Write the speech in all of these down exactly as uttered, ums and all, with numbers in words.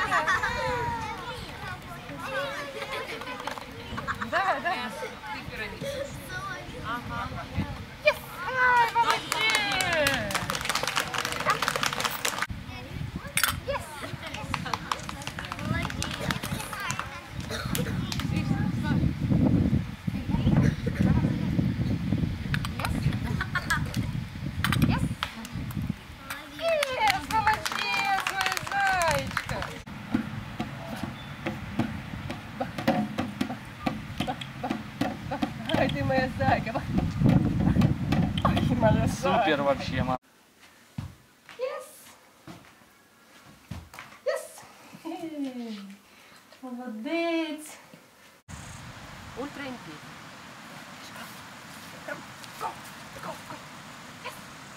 Да, да. Ага. Yes! Ай, молодец! Yes! Ой, ты моя зайка. Ой, моя зайка. Супер вообще, мам. Yes. Yes. Молодець. Ультра Imperija. Go, go, go. Yes.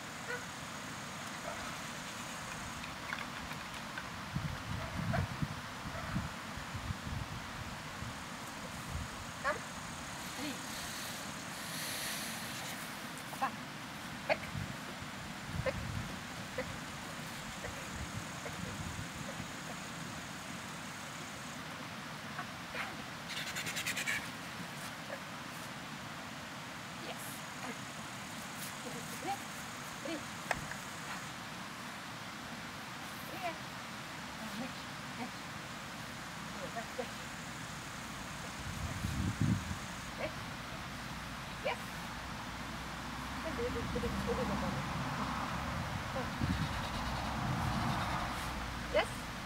Come. Three. Back. Back. Back. Back. Yes.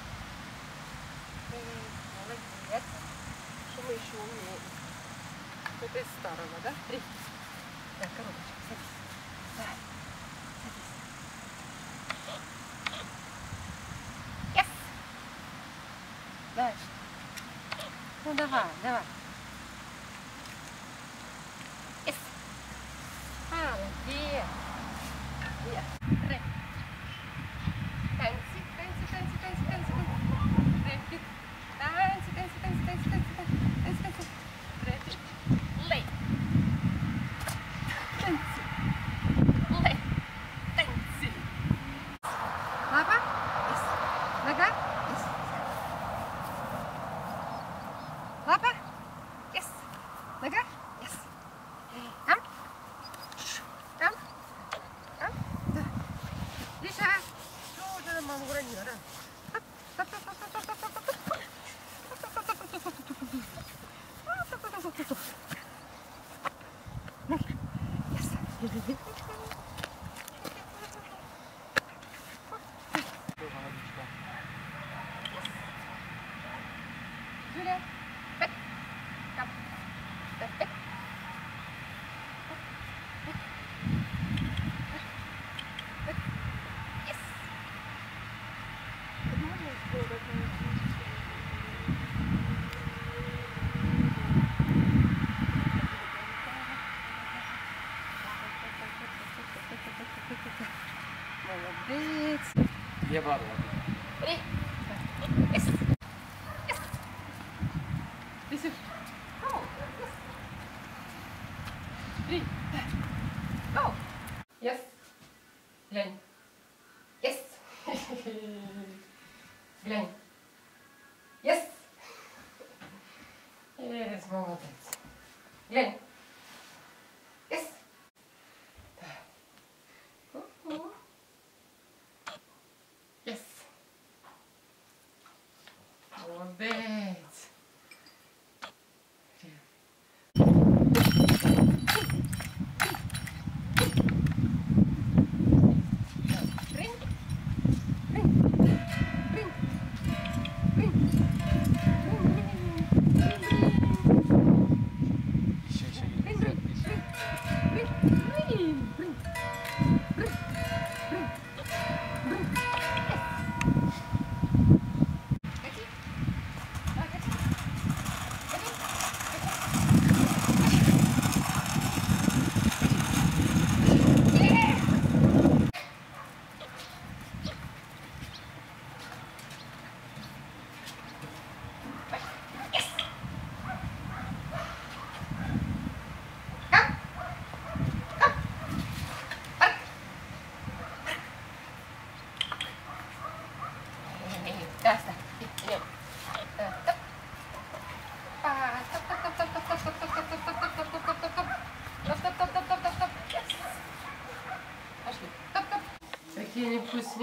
Молодец. Что мы еще умеем? Это из старого, да? Три. Так, коробочка, садись. Давай. Садись. Yes. Дальше. Ну давай, давай. Yes. Молодец. Yes. Три. Танцы, танцы, танцы, танцы, танцы, танцы. Рэпид. Танцы, танцы, танцы, танцы, танцы, танцы, танцы. Рэпид. Лей. Танцы. Лей. Танцы. Лапа. Yes. Нога. Yes. Лапа. Yes. Нога. Yes. Ам. Ам. Ам. Да. Лиша. Мама уронила, да? Юля, бэк, кап, бэк, бэк. Молодец. Я бабу. Три. Yes. Yes. This is. Oh, yes. Three. Go. Yes. Глянь. Yes. Глянь. Yes. Yes, молодец. Глянь. Yes. Yes. Молодец.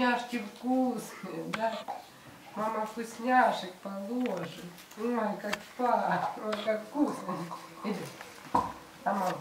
вкусняшки вкусные, да? Мама вкусняшек положит. Ой, как пахнет, ой, как вкусно. Иди. А мама?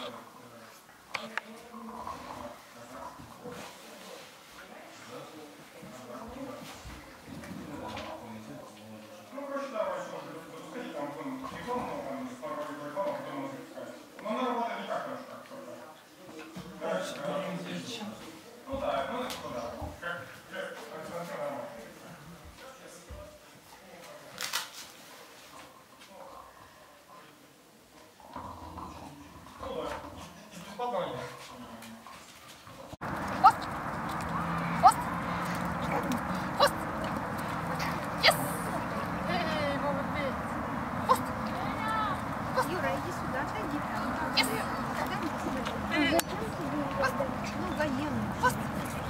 Юра, иди сюда, отойди там. Зачем тебе? Ну, военный.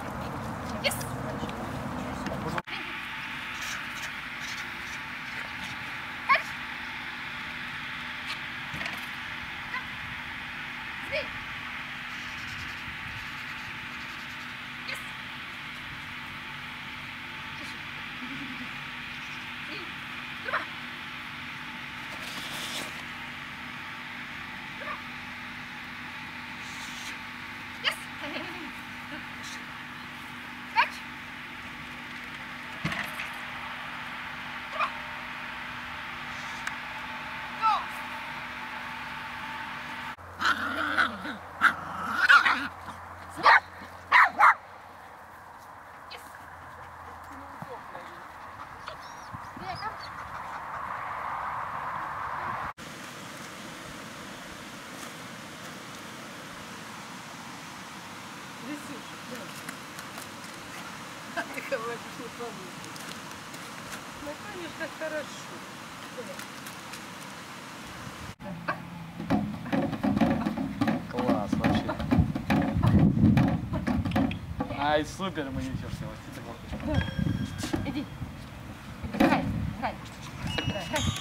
Ты говоришь, не получится. Ну, конечно, хорошо. Класс, вообще. Ай, супер, мы ничего сделать. Иди. Играй, играй. Играй.